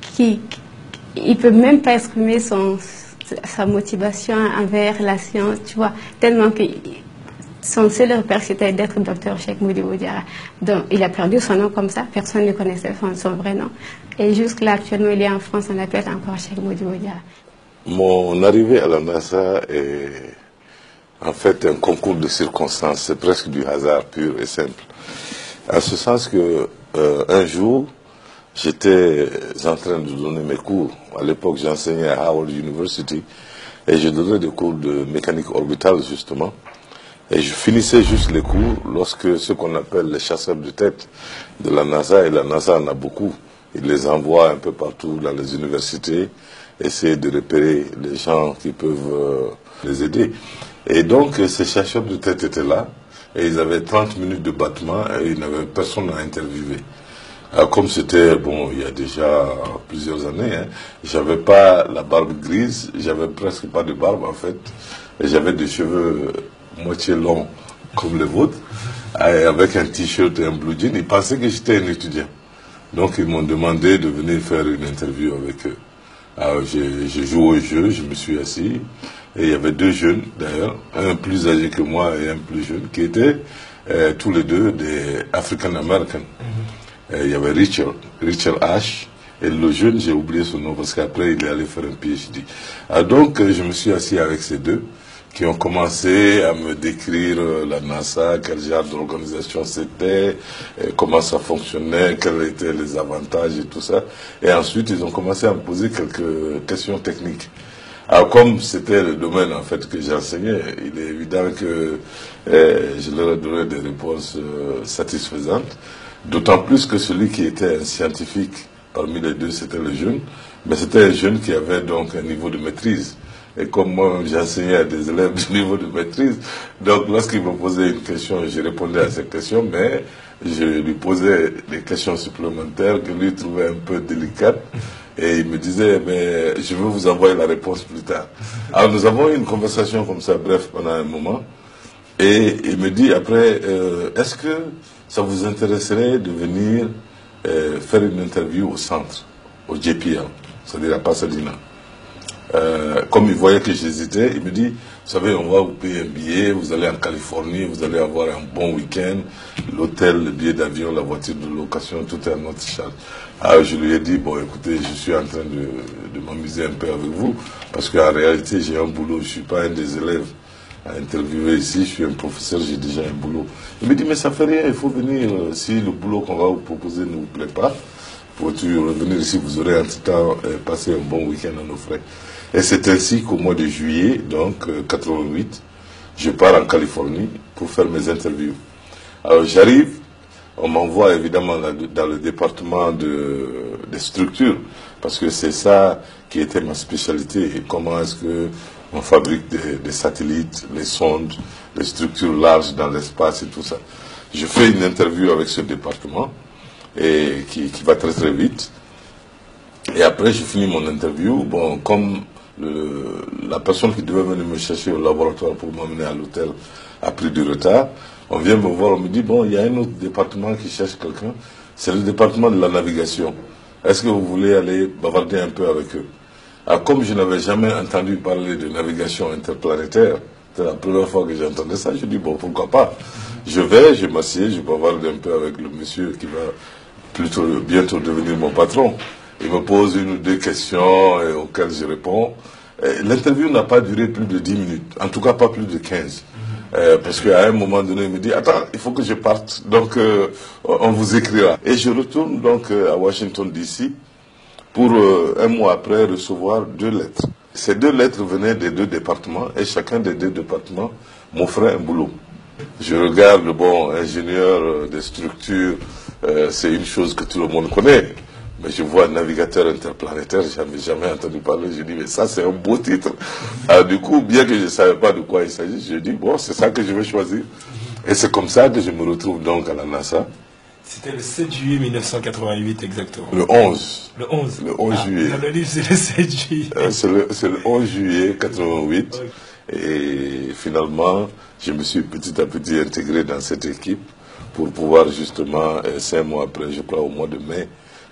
il peut même pas exprimer sa motivation envers la science, tu vois, tellement que son seul repère c'était d'être docteur Cheikh Modibo Diarra. Donc il a perdu son nom comme ça, personne ne connaissait son vrai nom. Et jusque-là, actuellement, il est en France, on l'appelle encore Cheikh Modibo Diarra. Mon arrivée à la NASA est en fait un concours de circonstances, c'est presque du hasard pur et simple. En ce sens que un jour, j'étais en train de donner mes cours. À l'époque, j'enseignais à Howard University et je donnais des cours de mécanique orbitale justement. Et je finissais juste les cours lorsque ce qu'on appelle les chasseurs de tête de la NASA, et la NASA en a beaucoup, ils les envoient un peu partout dans les universités, essayer de repérer les gens qui peuvent les aider. Et donc ces chasseurs de tête étaient là, et ils avaient 30 minutes de battement, et ils n'avaient personne à interviewer. Alors, comme c'était, bon, il y a déjà plusieurs années, hein, j'avais pas la barbe grise, j'avais presque pas de barbe en fait, et j'avais des cheveux moitié longs comme les vôtres, avec un t-shirt et un blue jean. Ils pensaient que j'étais un étudiant. Donc ils m'ont demandé de venir faire une interview avec eux. Alors j'ai joué au jeu, je me suis assis, et il y avait deux jeunes d'ailleurs, un plus âgé que moi et un plus jeune, qui étaient tous les deux des African Americans. Il y avait Richard Ash, et le jeune, j'ai oublié son nom parce qu'après il est allé faire un PhD. Alors donc je me suis assis avec ces deux, qui ont commencé à me décrire la NASA, quel genre d'organisation c'était, comment ça fonctionnait, quels étaient les avantages et tout ça. Et ensuite, ils ont commencé à me poser quelques questions techniques. Alors, comme c'était le domaine en fait que j'enseignais, il est évident que je leur ai donné des réponses satisfaisantes. D'autant plus que celui qui était un scientifique parmi les deux, c'était le jeune. Mais c'était un jeune qui avait donc un niveau de maîtrise. Et comme moi, j'enseignais à des élèves du niveau de maîtrise, donc lorsqu'il me posait une question, je répondais à cette question, mais je lui posais des questions supplémentaires que lui trouvait un peu délicates. Et il me disait, mais je vais vous envoyer la réponse plus tard. Alors nous avons eu une conversation comme ça, bref, pendant un moment. Et il me dit après, est-ce que ça vous intéresserait de venir faire une interview au centre, au JPL, c'est-à-dire à Pasadena? Comme il voyait que j'hésitais, il me dit, vous savez, on va vous payer un billet, vous allez en Californie, vous allez avoir un bon week-end, l'hôtel, le billet d'avion, la voiture de location, tout est à notre charge. Alors je lui ai dit, bon écoutez, je suis en train de m'amuser un peu avec vous, parce qu'en réalité j'ai un boulot, je ne suis pas un des élèves à interviewer ici, je suis un professeur, j'ai déjà un boulot. Il me dit, mais ça fait rien, il faut venir, si le boulot qu'on va vous proposer ne vous plaît pas, faut-tu revenir ici, vous aurez entre-temps passé un bon week-end à nos frais. Et c'est ainsi qu'au mois de juillet, donc 88, je pars en Californie pour faire mes interviews. Alors j'arrive, on m'envoie évidemment dans le département des structures, parce que c'est ça qui était ma spécialité. Et comment est-ce que on fabrique des satellites, les sondes, les structures larges dans l'espace et tout ça. Je fais une interview avec ce département, et qui va très très vite. Et après, je finis mon interview. Bon, comme la personne qui devait venir me chercher au laboratoire pour m'amener à l'hôtel a pris du retard, on vient me voir, on me dit, bon, il y a un autre département qui cherche quelqu'un, c'est le département de la navigation. Est-ce que vous voulez aller bavarder un peu avec eux? Alors, comme je n'avais jamais entendu parler de navigation interplanétaire, c'était la première fois que j'entendais ça, je dis, bon, pourquoi pas? Je vais, je m'assieds, je bavarde un peu avec le monsieur qui va bientôt devenir mon patron. Il me pose une ou deux questions auxquelles je réponds. L'interview n'a pas duré plus de 10 minutes, en tout cas pas plus de 15. Parce qu'à un moment donné, il me dit, attends, il faut que je parte, donc on vous écrira. Et je retourne donc à Washington DC pour un mois après recevoir 2 lettres. Ces 2 lettres venaient des 2 départements et chacun des 2 départements m'offrait un boulot. Je regarde, bon, ingénieur des structures, c'est une chose que tout le monde connaît. Mais je vois navigateur interplanétaire, je n'avais jamais entendu parler. Je dis, mais ça, c'est un beau titre. Alors, du coup, bien que je ne savais pas de quoi il s'agit, je dis, bon, c'est ça que je vais choisir. Et c'est comme ça que je me retrouve donc à la NASA. C'était le 7 juillet 1988 exactement. Le 11. Le 11. Le 11 juillet. Dans le livre, c'est le 7 juillet. C'est le 11 juillet 88. Okay. Et finalement, je me suis petit à petit intégré dans cette équipe pour pouvoir justement, 5 mois après, je crois au mois de mai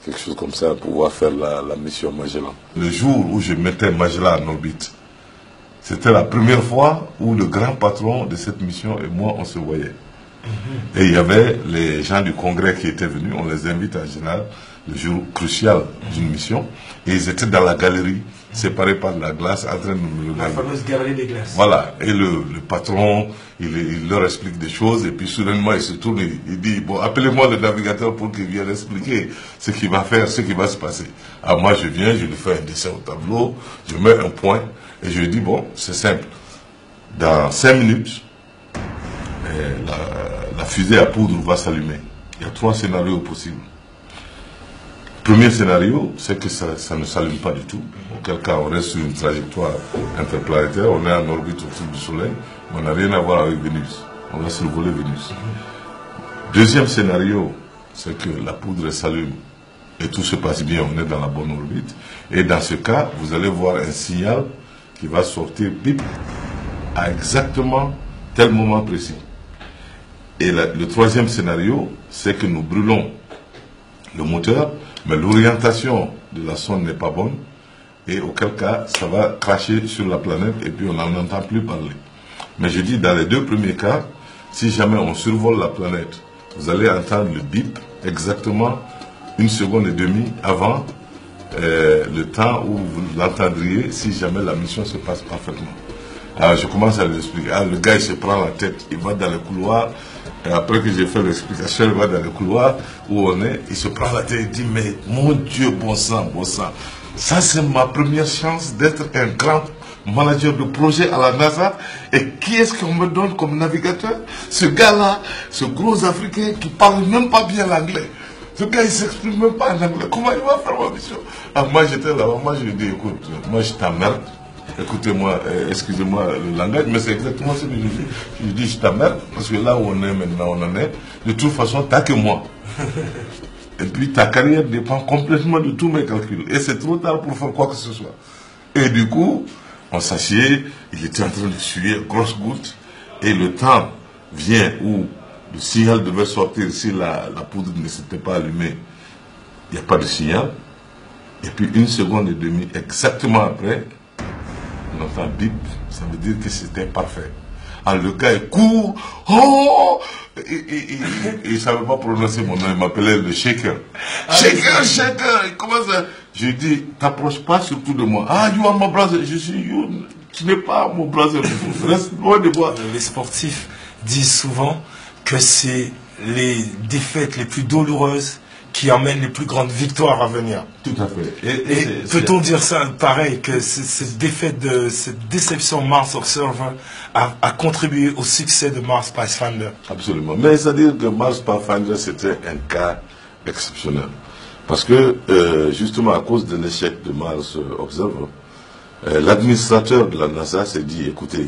quelque chose comme ça, pour pouvoir faire la mission Magellan. Le jour où je mettais Magellan en orbite, c'était la première fois où le grand patron de cette mission et moi, on se voyait. Et il y avait les gens du congrès qui étaient venus, on les invite en général, le jour crucial d'une mission, et ils étaient dans la galerie, séparés par de la glace, en train de nous regarder. La fameuse galerie des glaces. Voilà, et le patron, il leur explique des choses, et puis soudainement il se tourne, il dit, bon, appelez-moi le navigateur pour qu'il vienne expliquer ce qu'il va faire, ce qui va se passer. Alors moi je viens, je lui fais un dessin au tableau, je mets un point, et je lui dis, bon, c'est simple, dans 5 minutes, la fusée à poudre va s'allumer. Il y a 3 scénarios possibles. Premier scénario, c'est que ça ne s'allume pas du tout. Auquel cas, on reste sur une trajectoire interplanétaire, on est en orbite autour du Soleil, mais on n'a rien à voir avec Vénus. On va survoler Vénus. Deuxième scénario, c'est que la poudre s'allume et tout se passe bien, on est dans la bonne orbite. Et dans ce cas, vous allez voir un signal qui va sortir, bip, à exactement tel moment précis. Et le troisième scénario, c'est que nous brûlons le moteur, mais l'orientation de la sonde n'est pas bonne, et auquel cas, ça va cracher sur la planète, et puis on n'en entend plus parler. Mais je dis, dans les 2 premiers cas, si jamais on survole la planète, vous allez entendre le bip exactement 1 seconde et demie avant le temps où vous l'entendriez si jamais la mission se passe parfaitement. Alors je commence à lui expliquer. Alors, le gars il se prend la tête, il va dans le couloir, et après que j'ai fait l'explication, il va dans le couloir où on est, il se prend la tête et dit, mais mon Dieu, bon sang, ça c'est ma première chance d'être un grand manager de projet à la NASA, et qui est-ce qu'on me donne comme navigateur? Ce gars-là, ce gros Africain qui parle même pas bien l'anglais. Ce gars il s'exprime même pas en anglais, comment il va faire ma mission? Alors moi j'étais là-bas, moi je lui dis, écoute, moi je t'emmerde. Écoutez-moi, excusez-moi le langage, mais c'est exactement ce que je dis. Je dis, je t'emmerde, parce que là où on est maintenant, on en est. De toute façon, t'as que moi. Et puis ta carrière dépend complètement de tous mes calculs. Et c'est trop tard pour faire quoi que ce soit. Et du coup, on s'assied, il était en train de suer, grosse goutte. Et le temps vient où le signal devait sortir si la poudre ne s'était pas allumée. Il n'y a pas de signal. Et puis 1 seconde et demie, exactement après, on entend bip, ça veut dire que c'était parfait. Alors le gars il court, oh, il ne savait pas prononcer mon nom, il m'appelait le shaker. Shaker, il commence à... Je lui dis, t'approches pas surtout de moi. Ah, you are my brother. Je suis you, tu n'es pas mon brother. Reste loin de moi. Les sportifs disent souvent que c'est les défaites les plus douloureuses qui emmènent les plus grandes victoires à venir. Tout à fait. Et peut-on dire ça pareil, que cette défaite, cette déception Mars Observer a contribué au succès de Mars Pathfinder? Absolument. Mais c'est-à-dire que Mars Pathfinder, c'était un cas exceptionnel. Parce que, justement, à cause de l'échec de Mars Observer, l'administrateur de la NASA s'est dit, écoutez,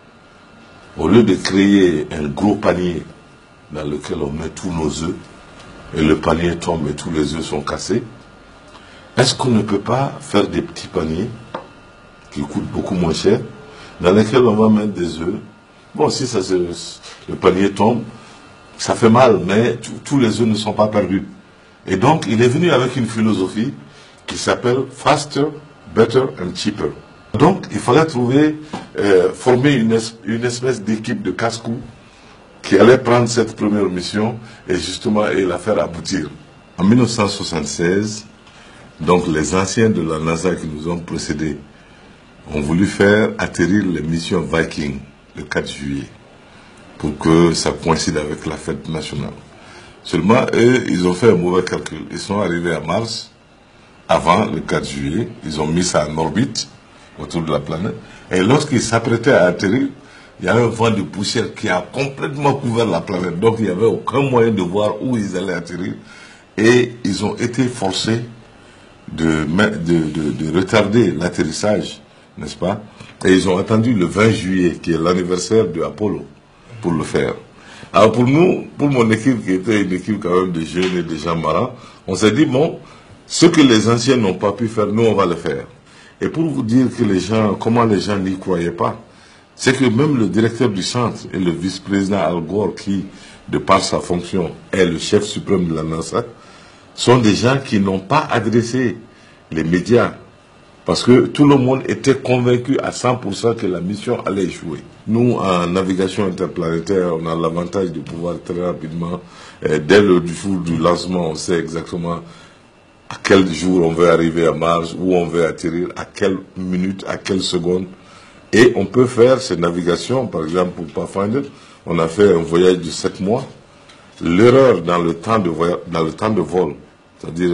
au lieu de créer un gros panier dans lequel on met tous nos œufs, et le panier tombe et tous les œufs sont cassés, est-ce qu'on ne peut pas faire des petits paniers qui coûtent beaucoup moins cher, dans lesquels on va mettre des œufs? Bon, si le panier tombe, ça fait mal, mais tous les œufs ne sont pas perdus. Et donc, il est venu avec une philosophie qui s'appelle Faster, Better and Cheaper. Donc, il fallait former une espèce d'équipe de casse-cou qui allait prendre cette première mission et justement la faire aboutir. En 1976, donc les anciens de la NASA qui nous ont précédés ont voulu faire atterrir les missions Viking le 4 juillet pour que ça coïncide avec la fête nationale. Seulement, eux, ils ont fait un mauvais calcul. Ils sont arrivés à Mars avant le 4 juillet. Ils ont mis ça en orbite autour de la planète. Et lorsqu'ils s'apprêtaient à atterrir, il y a un vent de poussière qui a complètement couvert la planète. Donc, il n'y avait aucun moyen de voir où ils allaient atterrir. Et ils ont été forcés de retarder l'atterrissage, n'est-ce pas? Et ils ont attendu le 20 juillet, qui est l'anniversaire de Apollo, pour le faire. Alors pour nous, pour mon équipe, qui était une équipe quand même de jeunes et de gens marrants, on s'est dit, bon, ce que les anciens n'ont pas pu faire, nous, on va le faire. Et pour vous dire que comment les gens n'y croyaient pas, c'est que même le directeur du centre et le vice-président Al Gore, qui, de par sa fonction, est le chef suprême de la NASA, sont des gens qui n'ont pas adressé les médias. Parce que tout le monde était convaincu à 100% que la mission allait échouer. Nous, en navigation interplanétaire, on a l'avantage de pouvoir très rapidement, dès le jour du lancement, on sait exactement à quel jour on veut arriver à Mars, où on veut atterrir, à quelle minute, à quelle seconde. Et on peut faire ces navigations, par exemple pour Pathfinder, on a fait un voyage de 7 mois. L'erreur dans le temps de voyage, dans le temps de vol, c'est-à-dire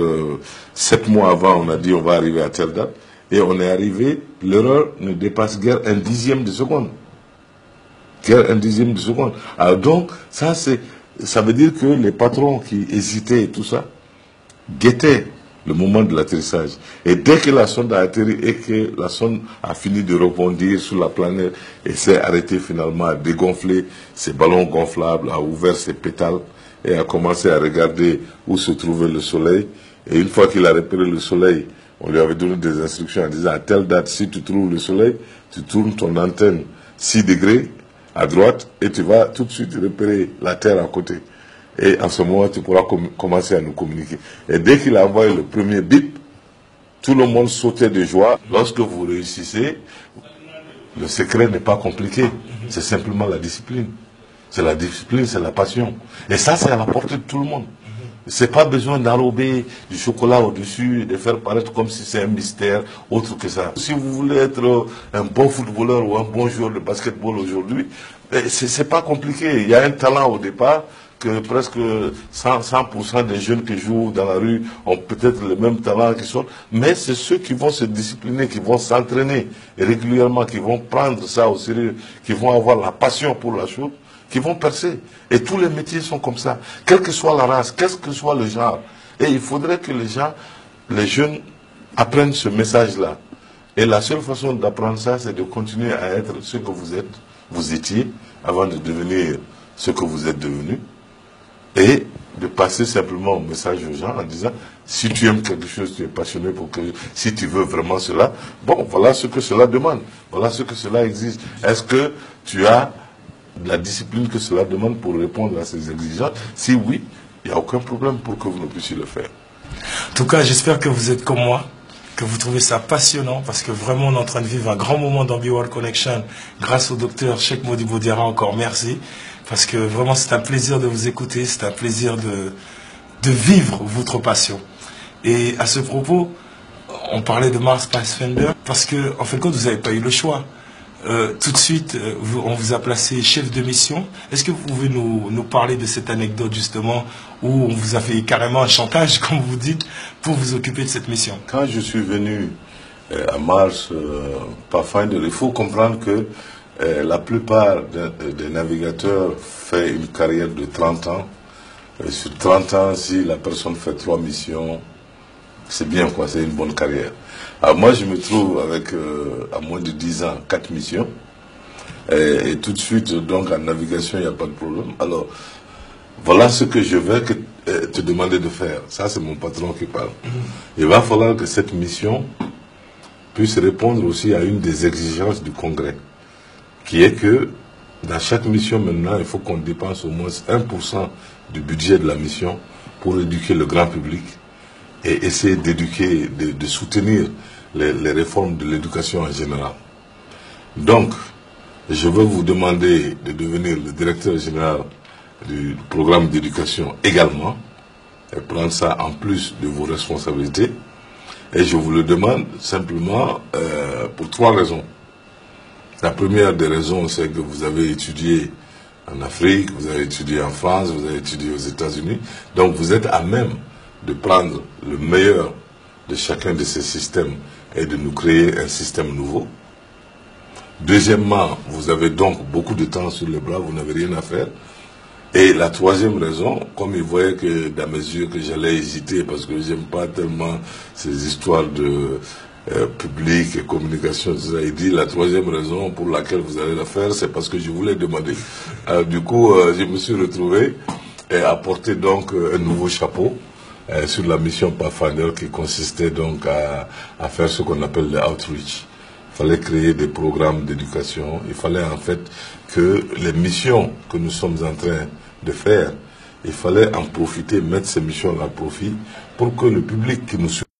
7 mois avant, on a dit on va arriver à telle date, et on est arrivé, l'erreur ne dépasse guère un dixième de seconde. Guère un dixième de seconde. Alors donc, ça veut dire que les patrons qui hésitaient et tout ça, guettaient le moment de l'atterrissage. Et dès que la sonde a atterri et que la sonde a fini de rebondir sur la planète et s'est arrêtée finalement à dégonfler ses ballons gonflables, a ouvert ses pétales et a commencé à regarder où se trouvait le soleil. Et une fois qu'il a repéré le soleil, on lui avait donné des instructions en disant à telle date, si tu trouves le soleil, tu tournes ton antenne 6 degrés à droite et tu vas tout de suite repérer la Terre à côté. Et en ce moment, tu pourras commencer à nous communiquer. Et dès qu'il a envoyé le premier bip, tout le monde sautait de joie. Lorsque vous réussissez, le secret n'est pas compliqué. C'est simplement la discipline. C'est la discipline, c'est la passion. Et ça, c'est à la portée de tout le monde. C'est pas besoin d'enrober du chocolat au-dessus et de faire paraître comme si c'est un mystère autre que ça. Si vous voulez être un bon footballeur ou un bon joueur de basketball aujourd'hui, c'est pas compliqué. Il y a un talent au départ que presque 100% des jeunes qui jouent dans la rue ont peut-être le même talent qui sont, mais c'est ceux qui vont se discipliner, qui vont s'entraîner régulièrement, qui vont prendre ça au sérieux, qui vont avoir la passion pour la chose, qui vont percer. Et tous les métiers sont comme ça, quelle que soit la race, quel que soit le genre. Et il faudrait que les jeunes apprennent ce message-là. Et la seule façon d'apprendre ça, c'est de continuer à être ce que vous étiez, avant de devenir ce que vous êtes devenu. Et de passer simplement un message aux gens en disant, si tu aimes quelque chose, tu es passionné pour que, si tu veux vraiment cela, bon, voilà ce que cela demande, voilà ce que cela exige. Est-ce que tu as la discipline que cela demande pour répondre à ces exigences? Si oui, il n'y a aucun problème pour que vous ne puissiez le faire. En tout cas, j'espère que vous êtes comme moi, que vous trouvez ça passionnant, parce que vraiment on est en train de vivre un grand moment dans Be World Connection, grâce au docteur Cheikh Modibo Diarra, encore merci. Parce que vraiment, c'est un plaisir de vous écouter, c'est un plaisir de vivre votre passion. Et à ce propos, on parlait de Mars Pathfinder, parce que, en fin de compte, vous n'avez pas eu le choix. Tout de suite, on vous a placé chef de mission. Est-ce que vous pouvez nous parler de cette anecdote, justement, où on vous a fait carrément un chantage, comme vous dites, pour vous occuper de cette mission? Quand je suis venu à Mars Pathfinder, il faut comprendre que la plupart des navigateurs font une carrière de 30 ans. Sur 30 ans, si la personne fait 3 missions, c'est bien quoi, c'est une bonne carrière. Alors moi, je me trouve avec, à moins de 10 ans, 4 missions. Et tout de suite, donc en navigation, il n'y a pas de problème. Alors, voilà ce que je vais te demander de faire. Ça, c'est mon patron qui parle. Il va falloir que cette mission puisse répondre aussi à une des exigences du Congrès, qui est que dans chaque mission maintenant, il faut qu'on dépense au moins 1% du budget de la mission pour éduquer le grand public et essayer d'éduquer, de soutenir les réformes de l'éducation en général. Donc, je vais vous demander de devenir le directeur général du programme d'éducation également, et prendre ça en plus de vos responsabilités. Et je vous le demande simplement pour 3 raisons. La première des raisons, c'est que vous avez étudié en Afrique, vous avez étudié en France, vous avez étudié aux États-Unis. Donc vous êtes à même de prendre le meilleur de chacun de ces systèmes et de nous créer un système nouveau. Deuxièmement, vous avez donc beaucoup de temps sur les bras, vous n'avez rien à faire. Et la troisième raison, comme il voyait que dans mes yeux que j'allais hésiter parce que j'aime pas tellement ces histoires de public et communication, il dit la troisième raison pour laquelle vous allez la faire, c'est parce que je voulais demander. Alors, du coup, je me suis retrouvé à porter donc un nouveau chapeau sur la mission Pathfinder qui consistait donc à faire ce qu'on appelle le outreach. Il fallait créer des programmes d'éducation. Il fallait en fait que les missions que nous sommes en train de faire il fallait en profiter, mettre ces missions à profit pour que le public qui nous suit